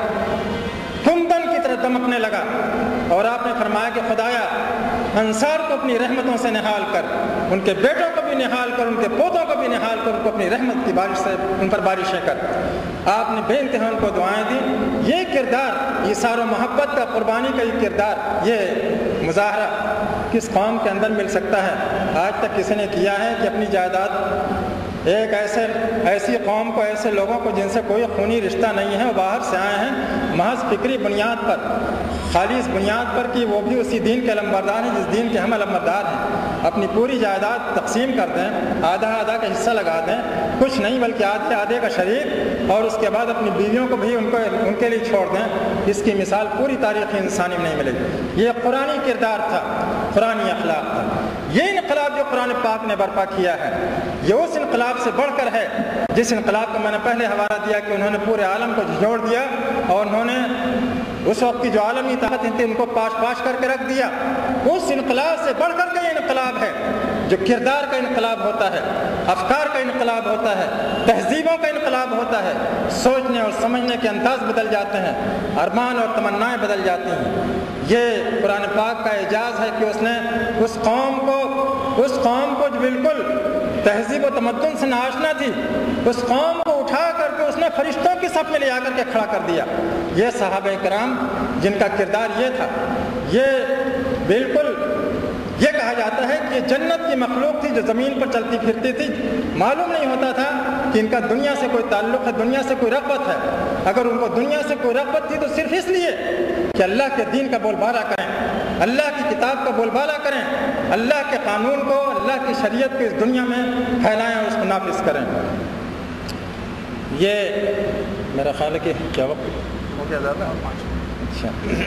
S2: کندن کی طرح دمکنے لگا، اور آپ نے فرمایا کہ خدایا انصار کو اپنی رحمتوں سے نہال کر، ان کے بیٹوں کو بھی نہال کر، ان کے پوتوں کو بھی نہال کر، ان کو اپنی رحمت کی بارش سے ان پر بارشیں کر۔ آپ نے بے انتہا ان کو دعائیں دی۔ یہ کردار، ایثار و محبت کا، قربانی کا یہ کردار، یہ مظاہرہ کس قوم کے اندر مل سکتا ہے؟ آج تک کسی نے کیا ہے کہ اپنی جائیداد ایک ایسے ایسی قوم کو، ایسے لوگوں کو جن سے کوئی خونی رشتہ نہیں ہے، وہ باہر سے آئے ہیں محض فکری بنیاد پر، خالص بنیاد پر کہ وہ بھی اسی دین کے علمبردار ہیں جس دین کے ہم علمبردار ہیں، اپنی پوری جائیداد تقسیم کر دیں، آدھا آدھا کا حصہ لگا دیں، کچھ نہیں بلکہ آدھے آدھے کا شریک، اور اس کے بعد اپنی بیویوں کو بھی ان کو ان کے لیے چھوڑ دیں۔ اس کی مثال پوری تاریخ انسانی میں نہیں ملے گی۔ یہ قرآنی کردار تھا، قرآنی اخلاق تھا۔ یہ انقلاب جو قرآن پاک نے برپا کیا ہے، یہ اس انقلاب سے بڑھ کر ہے جس انقلاب کا میں نے پہلے حوالہ دیا کہ انہوں نے پورے عالم کو جھنجھوڑ دیا، اور انہوں نے اس وقت کی جو عالمی طاقت تھی ان کو پاش پاش کر کے رکھ دیا۔ اس انقلاب سے بڑھ کر کا یہ انقلاب ہے جو کردار کا انقلاب ہوتا ہے، افکار کا انقلاب ہوتا ہے، تہذیبوں کا انقلاب ہوتا ہے، سوچنے اور سمجھنے کے انداز بدل جاتے ہیں، ارمان اور تمنائیں بدل جاتی ہیں۔ یہ قرآن پاک کا اعجاز ہے کہ اس نے اس قوم کو اس قوم کو جو بالکل تہذیب و تمدن سے ناآشنا تھی، اس قوم کو اٹھا کر کے اس نے فرشتوں کی صف میں لے آ کر کے کھڑا کر دیا۔ یہ صحابہ کرام جن کا کردار یہ تھا، یہ بالکل یہ کہا جاتا ہے کہ یہ جنت کی مخلوق تھی جو زمین پر چلتی پھرتی تھی، معلوم نہیں ہوتا تھا کہ ان کا دنیا سے کوئی تعلق ہے، دنیا سے کوئی رغبت ہے۔ اگر ان کو دنیا سے کوئی رغبت تھی تو صرف اس لیے کہ اللہ کے دین کا بول بالا کریں، اللہ کی کتاب کا بول بالا کریں، اللہ کے قانون کو، اللہ کی شریعت کو اس دنیا میں پھیلائیں اور اس کو نافذ کریں۔ یہ میرا خیال ہے کہ کیا وقت ہو گیا زیادہ؟ اچھا،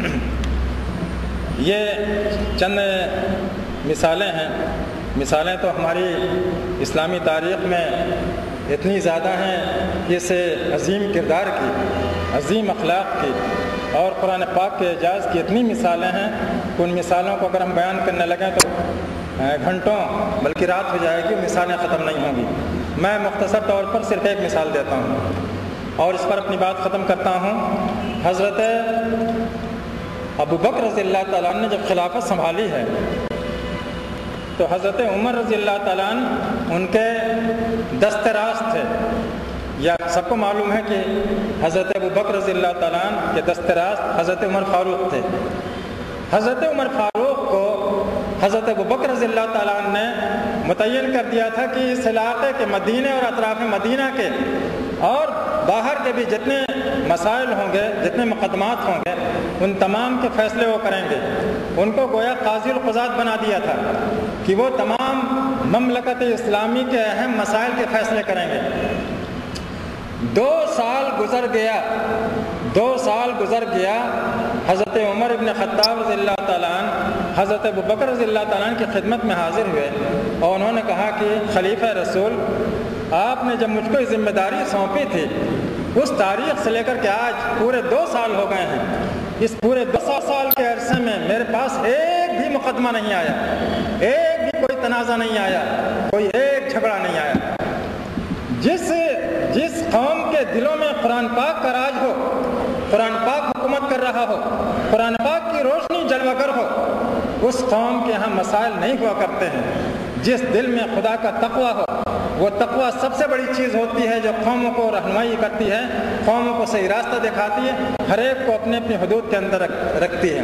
S2: یہ چند مثالیں ہیں۔ مثالیں تو ہماری اسلامی تاریخ میں اتنی زیادہ ہیں کہ اس عظیم کردار کی، عظیم اخلاق کی اور قرآن پاک کے اعجاز کی اتنی مثالیں ہیں کہ ان مثالوں کو اگر ہم بیان کرنے لگیں تو گھنٹوں بلکہ رات ہو جائے گی، مثالیں ختم نہیں ہوں گی۔ میں مختصر طور پر صرف ایک مثال دیتا ہوں اور اس پر اپنی بات ختم کرتا ہوں۔ حضرت ابو بکر رضی اللہ تعالیٰ عنہ نے جب خلافت سنبھالی ہے تو حضرت عمر رضی اللہ تعالیٰ عنہ ان کے دست راست تھے، یا سب کو معلوم ہے کہ حضرت ابو بکر رضی اللہ تعالیٰ عنہ کے دست راست حضرت عمر فاروق تھے۔ حضرت عمر فاروق کو حضرت ابو بکر رضی اللہ تعالیٰ عنہ نے متعین کر دیا تھا کہ اس علاقے کے مدینے اور اطراف مدینہ کے اور باہر کے بھی جتنے مسائل ہوں گے، جتنے مقدمات ہوں گے، ان تمام کے فیصلے وہ کریں گے۔ ان کو گویا قاضی القضات بنا دیا تھا کہ وہ تمام مملکت اسلامی کے اہم مسائل کے فیصلے کریں گے۔ دو سال گزر گیا دو سال گزر گیا حضرت عمر ابن خطاب رضی اللہ تعالیٰ عنہ حضرت ابو بکر رضی اللہ تعالیٰ عنہ کی خدمت میں حاضر ہوئے اور انہوں نے کہا کہ خلیفہ رسول، آپ نے جب مجھ کو ذمہ داری سونپی تھی، اس تاریخ سے لے کر کے آج پورے دو سال ہو گئے ہیں، اس پورے دو سو سال کے عرصے میں میرے پاس ایک بھی مقدمہ نہیں آیا، ایک بھی کوئی تنازع نہیں آیا، کوئی ایک جھگڑا نہیں آیا۔ جس جس قوم کے دلوں میں قرآن پاک کا راج ہو، قرآن پاک حکومت کر رہا ہو، قرآن پاک کی روشنی جلوہ گر ہو، اس قوم کے ہاں مسائل نہیں ہوا کرتے ہیں۔ جس دل میں خدا کا تقویٰ ہو، وہ تقویٰ سب سے بڑی چیز ہوتی ہے جو قوموں کو رہنمائی کرتی ہے، قوموں کو صحیح راستہ دکھاتی ہے، ہر ایک کو اپنے اپنی حدود کے اندر رکھتی ہے۔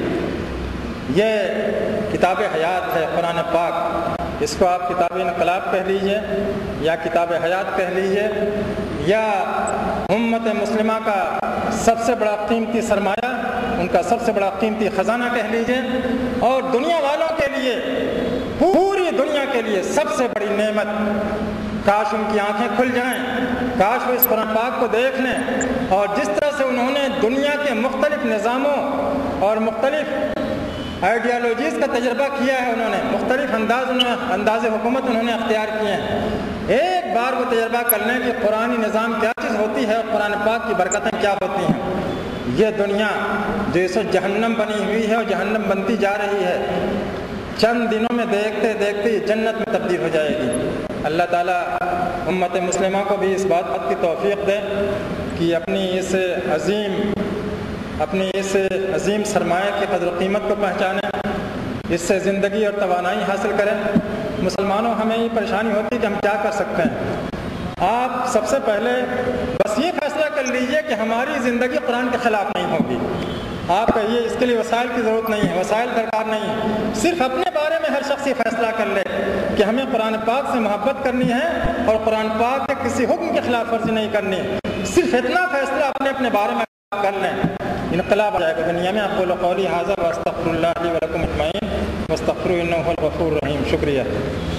S2: یہ کتاب حیات ہے قرآن پاک، اس کو آپ کتاب انقلاب کہہ لیجئے یا کتاب حیات کہہ لیجئے یا امت مسلمہ کا سب سے بڑا قیمتی سرمایہ، ان کا سب سے بڑا قیمتی خزانہ کہہ لیجئے، اور دنیا والوں کے لیے، پوری دنیا کے لیے سب سے بڑی نعمت۔ کاش ان کی آنکھیں کھل جائیں، کاش وہ اس قرآن پاک کو دیکھ لیں، اور جس طرح سے انہوں نے دنیا کے مختلف نظاموں اور مختلف آئیڈیالوجیز کا تجربہ کیا ہے، انہوں نے مختلف انداز انداز حکومت انہوں نے اختیار کیے ہیں، ایک بار وہ تجربہ کر لیں کہ قرآنی نظام کیا چیز ہوتی ہے اور قرآن پاک کی برکتیں کیا ہوتی ہیں۔ یہ دنیا جو اس وقت جہنم بنی ہوئی ہے اور جہنم بنتی جا رہی ہے، چند دنوں میں دیکھتے دیکھتے یہ جنت میں تبدیل ہو جائے گی۔ اللہ تعالیٰ امت مسلمہ کو بھی اس بات کی توفیق دے کہ اپنی اس عظیم اپنی اس عظیم سرمایہ کی قدر و قیمت کو پہچانیں، اس سے زندگی اور توانائی حاصل کریں۔ مسلمانوں ہمیں یہ پریشانی ہوتی ہے کہ ہم کیا کر سکتے ہیں۔ آپ سب سے پہلے بس یہ فیصلہ کر لیجئے کہ ہماری زندگی قرآن کے خلاف نہیں ہوگی۔ آپ کا یہ اس کے لیے وسائل کی ضرورت نہیں ہے، وسائل درکار نہیں ہے، صرف اپنے بارے میں ہر شخص یہ فیصلہ کر لے کہ ہمیں قرآن پاک سے محبت کرنی ہے اور قرآن پاک کے کسی حکم کے خلاف ورزی نہیں کرنی۔ صرف اتنا فیصلہ اپنے اپنے بارے میں کر لیں، انقلاب آ جائے گا دنیا میں۔ اقول قولی ھذا واستغفر اللہ لی ولکم اجمعین واستغفروہ انہ ھو الغفور الرحیم۔ شکریہ۔